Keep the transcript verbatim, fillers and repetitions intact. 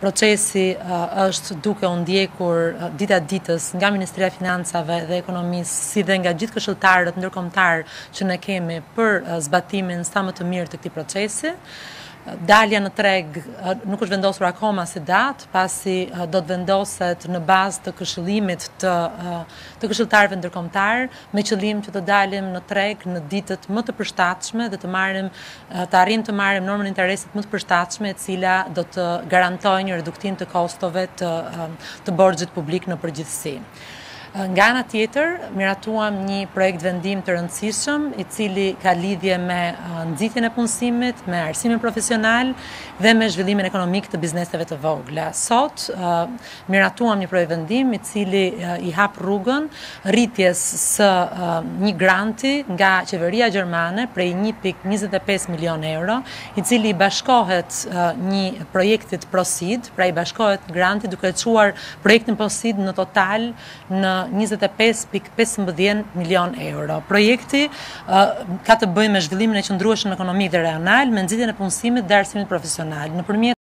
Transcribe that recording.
procesi është duke u ndjekur dita ditës nga Ministria e Financave dhe Ekonomisë, si dhe nga gjithë këshilltarët ndërkombëtar që ne kemi për zbatimin sa më të mirë të këtij procesi. Dalja në treg nuk është vendosur akoma si datë, pasi do të vendoset në bazë të këshillimit të, të këshilltarëve ndërkombëtar, me qëllim që të dalim në treg në ditët më të përshtatshme dhe të marrim të arrijmë të marrim normën e interesit më të përshtatshme, e cila do të garantojë një reduktim të kostove të, të borxhit publik në përgjithësi. Nga ana tjetër, miratuam një projekt vendim të rëndësishëm, i cili ka lidhje me nxitjen e punësimit, me arsimin profesional dhe me zhvillimin ekonomik të bizneseve të vogla. Sot miratuam një projekt vendim i cili i hap rrugën rritjes së një granti nga qeveria gjermane prej një pikë njëzet e pesë milion euro, i cili i bashkohet një projektit Prosid, pra i bashkohet granti duke çuar projektin Prosid në total në njëzet e pesë pikë pesëmbëdhjetë milion euro. Projekti uh, ka të bëjë me zhvillimin e qëndrueshëm ekonomik dhe rajonal, me nxitjen e punësimit dhe arsimit profesional. Nëpërmjet